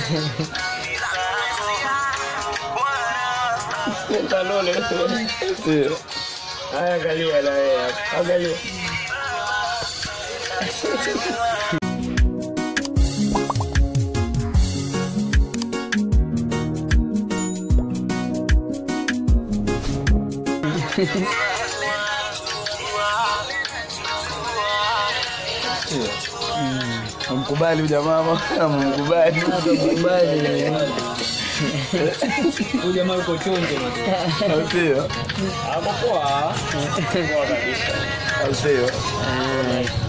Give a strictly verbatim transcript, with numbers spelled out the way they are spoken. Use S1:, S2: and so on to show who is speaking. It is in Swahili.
S1: Talole. Sí. Angalia la vea. Angalia. Mkubali jamaa mama, mkubali.
S2: Mkubali.
S1: Huyu jamaa uko chonjo mtu. Sio. Hapo poa. Poa kabisa. Sio.